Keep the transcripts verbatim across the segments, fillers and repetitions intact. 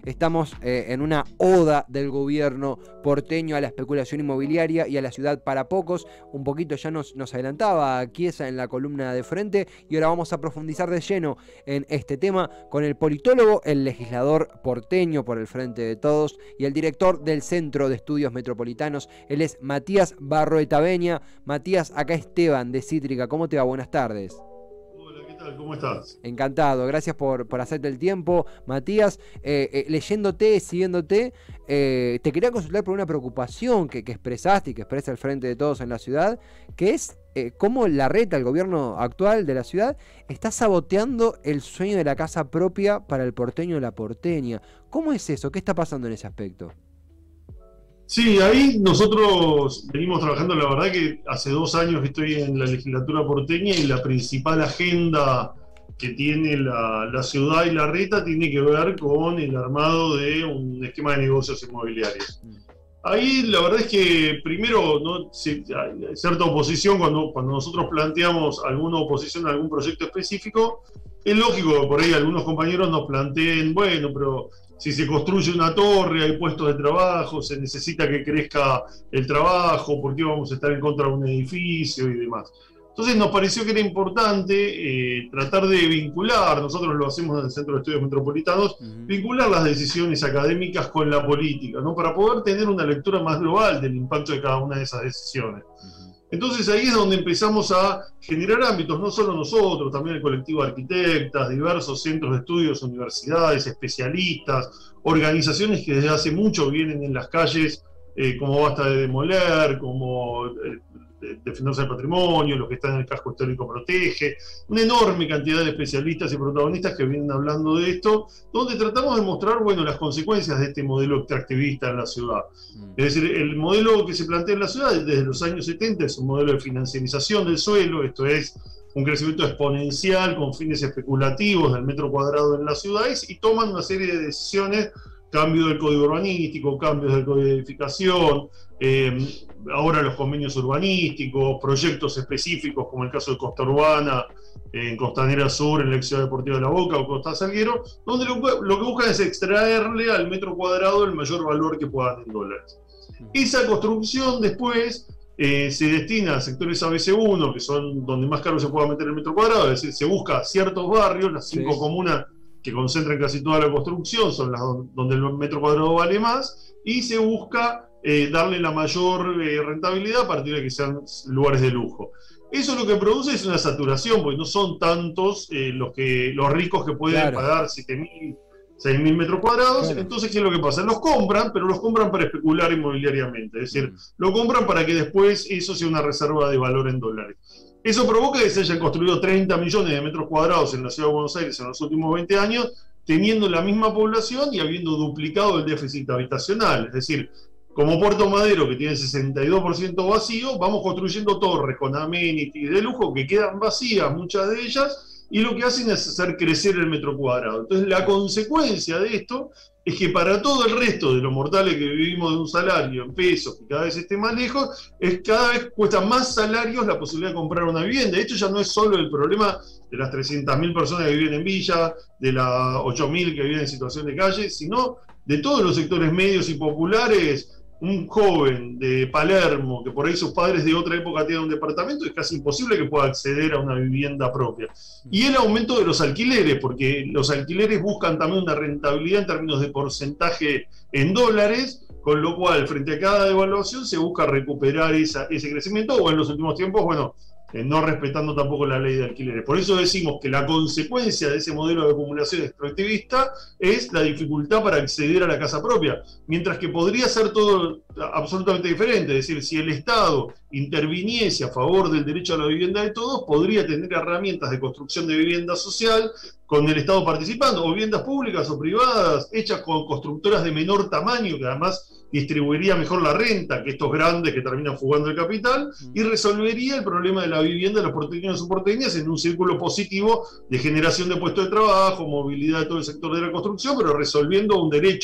estamos eh, en una oda del gobierno porteño a la especulación inmobiliaria y a la ciudad para pocos. Un poquito ya nos, nos adelantaba Chiesa en la columna de frente, y ahora vamos a profundizar de lleno en este tema con el politólogo, el legislador porteño por el Frente de Todos y el director del Centro de Estudios Metropolitanos. Él es Matías Barroetaveña. Matías, acá Esteban de Cítrica. ¿Cómo te va? Buenas tardes. Hola, ¿qué tal? ¿Cómo estás? Encantado, gracias por, por hacerte el tiempo, Matías. Eh, eh, leyéndote, siguiéndote, eh, te quería consultar por una preocupación que, que expresaste y que expresa el Frente de Todos en la ciudad, que es eh, cómo Larreta, el gobierno actual de la ciudad, está saboteando el sueño de la casa propia para el porteño y la porteña. ¿Cómo es eso? ¿Qué está pasando en ese aspecto? Sí, ahí nosotros venimos trabajando, la verdad que hace dos años que estoy en la legislatura porteña y la principal agenda que tiene la, la ciudad y Larreta tiene que ver con el armado de un esquema de negocios inmobiliarios. Ahí la verdad es que primero no sí, hay cierta oposición cuando, cuando nosotros planteamos alguna oposición a algún proyecto específico. Es lógico que por ahí algunos compañeros nos planteen, bueno, pero si se construye una torre, hay puestos de trabajo, se necesita que crezca el trabajo, ¿por qué vamos a estar en contra de un edificio y demás? Entonces nos pareció que era importante eh, tratar de vincular, nosotros lo hacemos en el Centro de Estudios Metropolitanos, uh-huh. vincular las decisiones académicas con la política, ¿no? Para poder tener una lectura más global del impacto de cada una de esas decisiones. Uh-huh. Entonces ahí es donde empezamos a generar ámbitos, no solo nosotros, también el colectivo de arquitectas, diversos centros de estudios, universidades, especialistas, organizaciones que desde hace mucho vienen en las calles, eh, como Basta de Demoler, como eh, Defenderse del Patrimonio, los que están en el Casco Histórico Protege, una enorme cantidad de especialistas y protagonistas que vienen hablando de esto, donde tratamos de mostrar, bueno, las consecuencias de este modelo extractivista en la ciudad. Mm. Es decir, el modelo que se plantea en la ciudad desde los años setenta es un modelo de financiarización del suelo, esto es un crecimiento exponencial con fines especulativos del metro cuadrado en las ciudades, y toman una serie de decisiones, cambio del código urbanístico, cambios del código de edificación, eh, ahora los convenios urbanísticos, proyectos específicos como el caso de Costa Urbana, eh, en Costanera Sur, en la Ciudad Deportiva de La Boca o Costa Salguero, donde lo, lo que buscan es extraerle al metro cuadrado el mayor valor que puedan en dólares. Esa construcción después eh, se destina a sectores A B C uno, que son donde más caro se pueda meter el metro cuadrado, es decir, se busca ciertos barrios, las cinco sí. comunas que concentran casi toda la construcción, son las donde el metro cuadrado vale más, y se busca eh, darle la mayor eh, rentabilidad a partir de que sean lugares de lujo. Eso lo que produce es una saturación, porque no son tantos eh, los, que, los ricos que pueden claro. pagar siete mil, seis mil metros cuadrados. Claro. Entonces, ¿qué es lo que pasa? Los compran, pero los compran para especular inmobiliariamente, es decir, mm. lo compran para que después eso sea una reserva de valor en dólares. Eso provoca que se hayan construido treinta millones de metros cuadrados en la Ciudad de Buenos Aires en los últimos veinte años, teniendo la misma población y habiendo duplicado el déficit habitacional. Es decir, como Puerto Madero, que tiene sesenta y dos por ciento vacío, vamos construyendo torres con amenities de lujo que quedan vacías, muchas de ellas, y lo que hacen es hacer crecer el metro cuadrado. Entonces, la consecuencia de esto es que para todo el resto de los mortales que vivimos de un salario en pesos, que cada vez esté más lejos, es cada vez cuesta más salarios la posibilidad de comprar una vivienda. Esto ya no es solo el problema de las trescientas mil personas que viven en villa, de las ocho mil que viven en situación de calle, sino de todos los sectores medios y populares. Un joven de Palermo, que por ahí sus padres de otra época tienen un departamento, es casi imposible que pueda acceder a una vivienda propia. Y el aumento de los alquileres, porque los alquileres buscan también una rentabilidad en términos de porcentaje en dólares, con lo cual, frente a cada devaluación, se busca recuperar esa, ese crecimiento, o en los últimos tiempos, bueno, eh, no respetando tampoco la ley de alquileres. Por eso decimos que la consecuencia de ese modelo de acumulación extractivista es la dificultad para acceder a la casa propia, mientras que podría ser todo absolutamente diferente. Es decir, si el Estado interviniese a favor del derecho a la vivienda de todos, podría tener herramientas de construcción de vivienda social con el Estado participando, o viviendas públicas o privadas, hechas con constructoras de menor tamaño, que además distribuiría mejor la renta que estos grandes que terminan fugando el capital, y resolvería el problema de la vivienda de los porteños y porteñas en un círculo positivo de generación de puestos de trabajo, movilidad de todo el sector de la construcción, pero resolviendo un derecho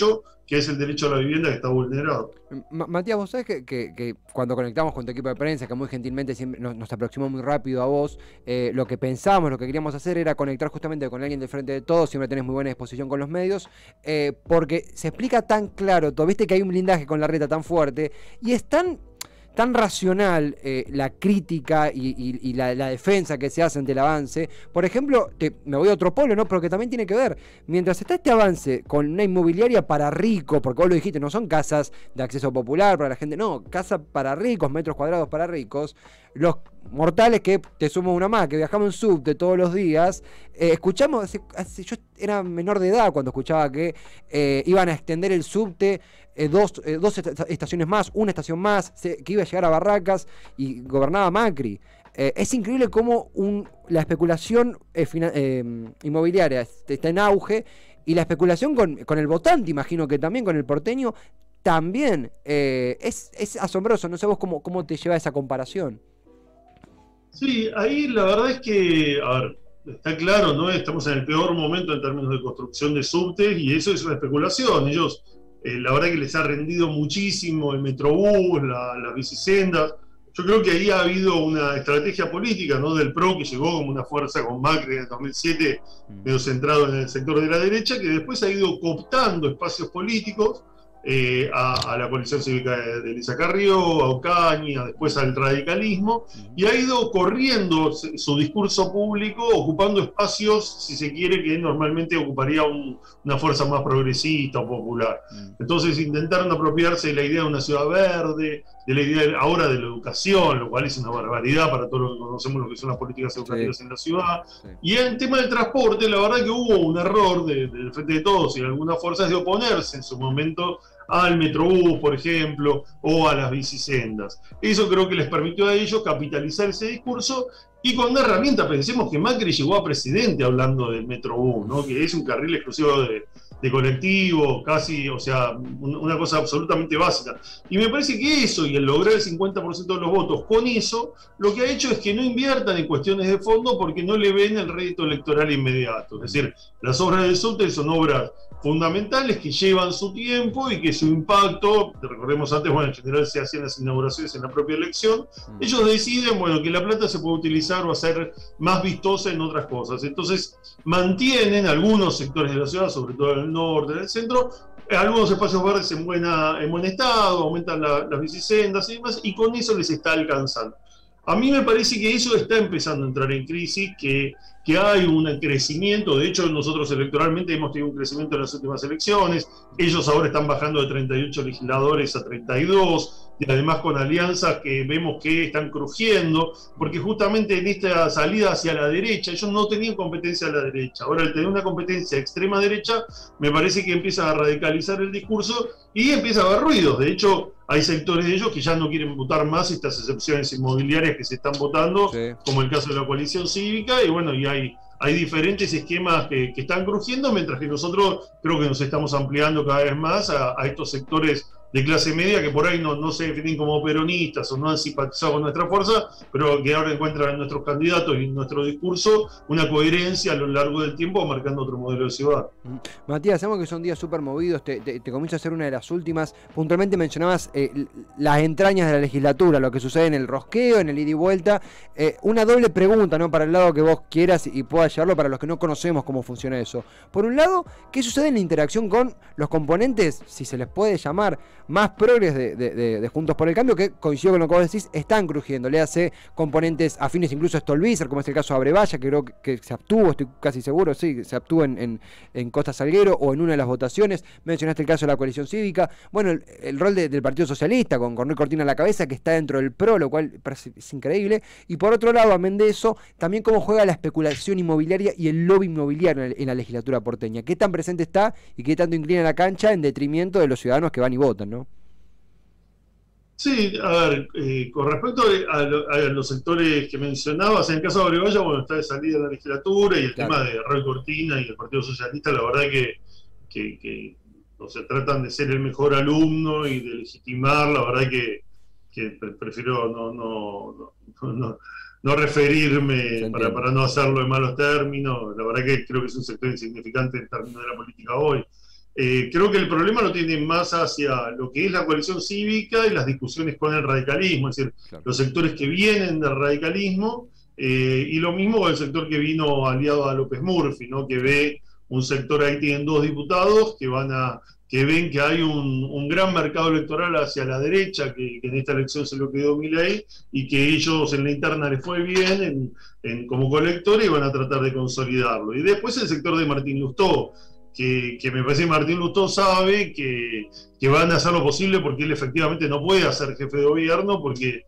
que es el derecho a la vivienda que está vulnerado. M Matías, vos sabés que, que, que cuando conectamos con tu equipo de prensa, que muy gentilmente siempre nos, nos aproximó muy rápido a vos, eh, lo que pensábamos, lo que queríamos hacer era conectar justamente con alguien del Frente de Todos, siempre tenés muy buena disposición con los medios, eh, porque se explica tan claro todo, viste que hay un blindaje con Larreta tan fuerte, y es tan... tan racional eh, la crítica y, y, y la, la defensa que se hace ante el avance. Por ejemplo, te, me voy a otro polo, ¿no? Pero que también tiene que ver, mientras está este avance con una inmobiliaria para ricos, porque vos lo dijiste, no son casas de acceso popular para la gente, no, casa para ricos, metros cuadrados para ricos, los mortales que, te sumo una más, que viajamos en subte todos los días, eh, escuchamos, hace, hace, yo era menor de edad cuando escuchaba que eh, iban a extender el subte eh, dos, eh, dos estaciones más, una estación más, se, que iba a llegar a Barracas y gobernaba Macri. Eh, es increíble cómo un, la especulación eh, eh, inmobiliaria está en auge y la especulación con, con el votante, imagino que también con el porteño, también eh, es, es asombroso. No sé vos cómo, cómo te lleva esa comparación. Sí, ahí la verdad es que, a ver, está claro, ¿no? Estamos en el peor momento en términos de construcción de subtes y eso es una especulación. Ellos, eh, la verdad que les ha rendido muchísimo el Metrobús, la, las bicisendas. Yo creo que ahí ha habido una estrategia política, ¿no? Del P R O, que llegó como una fuerza con Macri en el dos mil siete, medio centrado en el sector de la derecha, que después ha ido cooptando espacios políticos eh, a, a la coalición cívica de, de Elisa Carrió, a Ocaña, después al radicalismo, y ha ido corriendo su discurso público, ocupando espacios, si se quiere, que normalmente ocuparía un, una fuerza más progresista o popular. Entonces intentaron apropiarse de la idea de una ciudad verde, de la idea ahora de la educación, lo cual es una barbaridad para todos los que conocemos lo que son las políticas educativas sí. en la ciudad. Sí. Y en el tema del transporte, la verdad que hubo un error del de, de Frente de Todos y de algunas fuerzas de oponerse en su momento al Metrobús, por ejemplo, o a las bicisendas. Eso creo que les permitió a ellos capitalizar ese discurso y con una herramienta. Pensemos que Macri llegó a presidente hablando del Metrobús, ¿no? Que es un carril exclusivo de, de colectivo, casi, o sea, una cosa absolutamente básica. Y me parece que eso, y el lograr el cincuenta por ciento de los votos con eso, lo que ha hecho es que no inviertan en cuestiones de fondo porque no le ven el rédito electoral inmediato. Es decir, las obras del subte son obras fundamentales que llevan su tiempo y que su impacto, recordemos antes, bueno, en general se hacían las inauguraciones en la propia elección, ellos deciden, bueno, que la plata se puede utilizar o hacer más vistosa en otras cosas. Entonces, mantienen algunos sectores de la ciudad, sobre todo en el norte, en el centro, algunos espacios verdes en, buena, en buen estado, aumentan la, las bicisendas y demás, y con eso les está alcanzando. A mí me parece que eso está empezando a entrar en crisis, que, que hay un crecimiento. De hecho, nosotros electoralmente hemos tenido un crecimiento en las últimas elecciones. Ellos ahora están bajando de treinta y ocho legisladores a treinta y dos, y además con alianzas que vemos que están crujiendo, porque justamente en esta salida hacia la derecha, ellos no tenían competencia a la derecha. Ahora, al tener una competencia extrema derecha, me parece que empieza a radicalizar el discurso y empieza a haber ruidos. De hecho, hay sectores de ellos que ya no quieren votar más estas excepciones inmobiliarias que se están votando, sí. como el caso de la coalición cívica, y bueno, y hay, hay diferentes esquemas que, que están crujiendo, mientras que nosotros creo que nos estamos ampliando cada vez más a, a estos sectores de clase media que por ahí no, no se definen como peronistas o no han simpatizado con nuestra fuerza, pero que ahora encuentran en nuestros candidatos y en nuestro discurso una coherencia a lo largo del tiempo marcando otro modelo de ciudad. Matías, sabemos que son días súper movidos, te, te, te comienzo a hacer una de las últimas. Puntualmente mencionabas eh, las entrañas de la legislatura, lo que sucede en el rosqueo, en el ida y vuelta. Eh, una doble pregunta, ¿no? Para el lado que vos quieras y puedas llevarlo para los que no conocemos cómo funciona eso. Por un lado, ¿qué sucede en la interacción con los componentes, si se les puede llamar, más progres de, de, de, de Juntos por el Cambio, que coincido con lo que vos decís, están crujiendo? Le hace componentes afines incluso a Stolbizer, como es el caso de Abrevaya, que creo que, que se abstuvo, estoy casi seguro, sí, se abstuvo en, en, en Costa Salguero o en una de las votaciones. Mencionaste el caso de la coalición cívica. Bueno, el, el rol de, del Partido Socialista, con Cornel Cortina a la cabeza, que está dentro del P R O, lo cual es increíble. Y por otro lado, amén de eso, también cómo juega la especulación inmobiliaria y el lobby inmobiliario en, en la legislatura porteña. ¿Qué tan presente está y qué tanto inclina la cancha en detrimento de los ciudadanos que van y votan, ¿no? Sí, a ver, eh, con respecto a, lo, a los sectores que mencionabas, en el caso de Abrevaya, bueno, está de salida de la legislatura y el claro. tema de Roy Cortina y el Partido Socialista, la verdad que, que, que o sea, tratan de ser el mejor alumno y de legitimar, la verdad que, que prefiero no, no, no, no, no referirme para, para no hacerlo en malos términos, la verdad que creo que es un sector insignificante en términos de la política hoy. Eh, creo que el problema lo tiene más hacia lo que es la coalición cívica y las discusiones con el radicalismo, es decir, claro, los sectores que vienen del radicalismo, eh, y lo mismo con el sector que vino aliado a López Murphy, ¿no? Que ve un sector, ahí tienen dos diputados que van a que ven que hay un, un gran mercado electoral hacia la derecha, que, que en esta elección se lo quedó Milei, y que ellos en la interna les fue bien en, en, como colectores, y van a tratar de consolidarlo. Y después el sector de Martín Lustó, que, que me parece que Martín Lustó sabe que, que van a hacer lo posible porque él efectivamente no puede ser jefe de gobierno, porque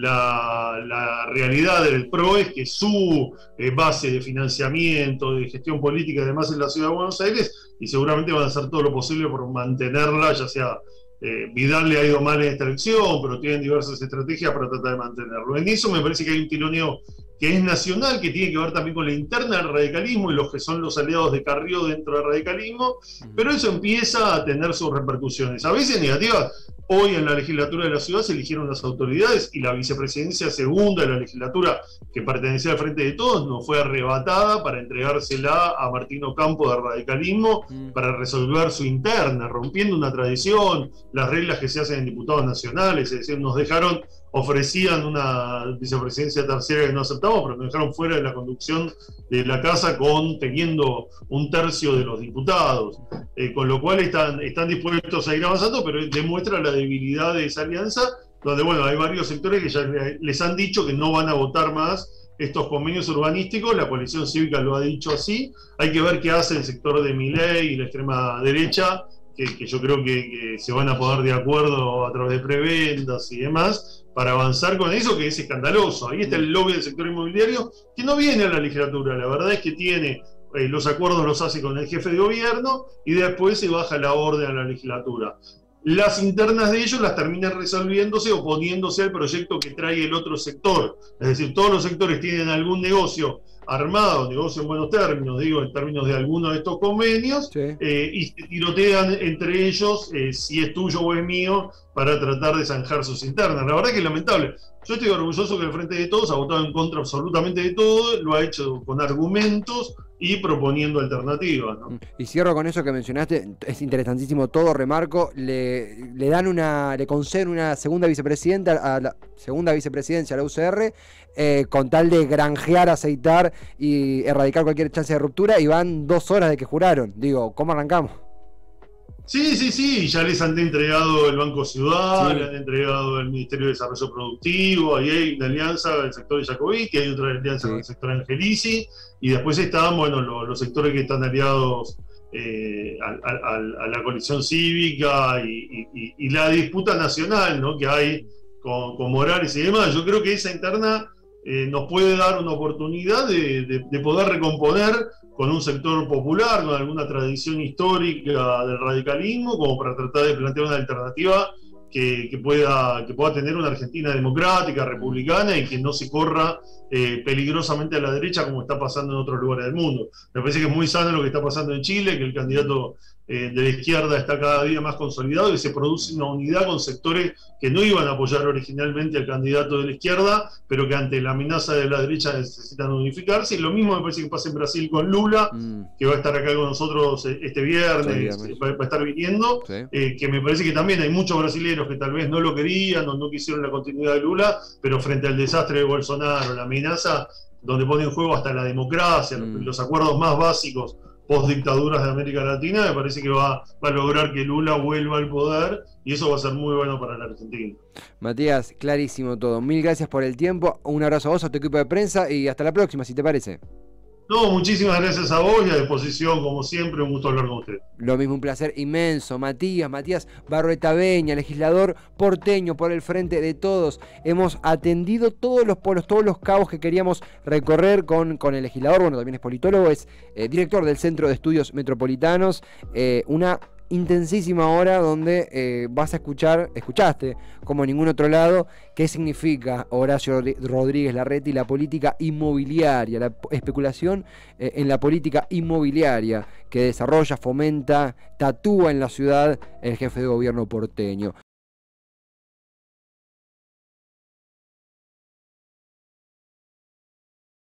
la, la realidad del P R O es que su eh, base de financiamiento, de gestión política, además en la ciudad de Buenos Aires, y seguramente van a hacer todo lo posible por mantenerla, ya sea eh, Vidal le ha ido mal en esta elección, pero tienen diversas estrategias para tratar de mantenerlo. En eso me parece que hay un tironeo que es nacional, que tiene que ver también con la interna del radicalismo y los que son los aliados de Carrió dentro del radicalismo, pero eso empieza a tener sus repercusiones, a veces negativas. Hoy en la legislatura de la ciudad se eligieron las autoridades y la vicepresidencia segunda de la legislatura, que pertenecía al Frente de Todos, nos fue arrebatada para entregársela a Martín Ocampo del radicalismo para resolver su interna, rompiendo una tradición, las reglas que se hacen en diputados nacionales, es decir, nos dejaron, ofrecían una vicepresidencia terciaria que no aceptamos, pero nos dejaron fuera de la conducción de la casa con teniendo un tercio de los diputados, eh, con lo cual están, están dispuestos a ir avanzando, pero demuestra la debilidad de esa alianza, donde bueno, hay varios sectores que ya les han dicho que no van a votar más estos convenios urbanísticos, la coalición cívica lo ha dicho así, hay que ver qué hace el sector de Milei y la extrema derecha, que, que yo creo que, que se van a poner de acuerdo a través de prebendas y demás, para avanzar con eso, que es escandaloso. Ahí está el lobby del sector inmobiliario, que no viene a la legislatura, la verdad es que tiene, eh, los acuerdos los hace con el jefe de gobierno, y después se baja la orden a la legislatura. Las internas de ellos las terminan resolviéndose, oponiéndose al proyecto que trae el otro sector. Es decir, todos los sectores tienen algún negocio armado, negocio en buenos términos, digo, en términos de alguno de estos convenios, sí. eh, y se tirotean entre ellos eh, si es tuyo o es mío, para tratar de zanjar sus internas. La verdad que es lamentable. Yo estoy orgulloso que el Frente de Todos ha votado en contra absolutamente de todo, lo ha hecho con argumentos y proponiendo alternativas, ¿no? Y cierro con eso que mencionaste, es interesantísimo todo, remarco, le, le dan una, le conceden una segunda vicepresidenta a la segunda vicepresidencia a la U C R, eh, con tal de granjear, aceitar y erradicar cualquier chance de ruptura, y van dos horas de que juraron. Digo, ¿cómo arrancamos? Sí, sí, sí, ya les han entregado el Banco Ciudad, sí. Le han entregado el Ministerio de Desarrollo Productivo, ahí hay una alianza del sector de Jacobí, que hay otra alianza sí. con el sector Angelici, y después están, bueno, los, los sectores que están aliados eh, a, a, a la coalición cívica y, y, y la disputa nacional, ¿no?, que hay con, con Morales y demás. Yo creo que esa interna eh, nos puede dar una oportunidad de, de, de poder recomponer con un sector popular, con alguna tradición histórica del radicalismo, como para tratar de plantear una alternativa que, que, pueda, que pueda tener una Argentina democrática, republicana, y que no se corra eh, peligrosamente a la derecha como está pasando en otros lugares del mundo. Me parece que es muy sano lo que está pasando en Chile, que el candidato eh, de la izquierda está cada día más consolidado y se produce una unidad con sectores que no iban a apoyar originalmente al candidato de la izquierda, pero que ante la amenaza de la derecha necesitan unificarse. Y lo mismo me parece que pasa en Brasil con Lula, mm. que va a estar acá con nosotros este viernes, sí, va, va a estar viniendo, sí. eh, que me parece que también hay muchos brasileños que tal vez no lo querían o no quisieron la continuidad de Lula, pero frente al desastre de Bolsonaro, la amenaza donde pone en juego hasta la democracia, mm. los acuerdos más básicos post dictaduras de América Latina, me parece que va, va a lograr que Lula vuelva al poder, y eso va a ser muy bueno para la Argentina. Matías, clarísimo todo. Mil gracias por el tiempo, un abrazo a vos, a tu equipo de prensa, y hasta la próxima, si te parece. No, muchísimas gracias a vos y a disposición, como siempre, un gusto hablar con usted. Lo mismo, un placer inmenso. Matías, Matías Barruetaveña, legislador porteño por el Frente de Todos. Hemos atendido todos los polos, todos los cabos que queríamos recorrer con, con el legislador. Bueno, también es politólogo, es eh, director del Centro de Estudios Metropolitanos. Eh, una intensísima hora donde eh, vas a escuchar, escuchaste como en ningún otro lado, qué significa Horacio Rodríguez Larreta, la política inmobiliaria, la especulación eh, en la política inmobiliaria que desarrolla, fomenta, tatúa en la ciudad el jefe de gobierno porteño.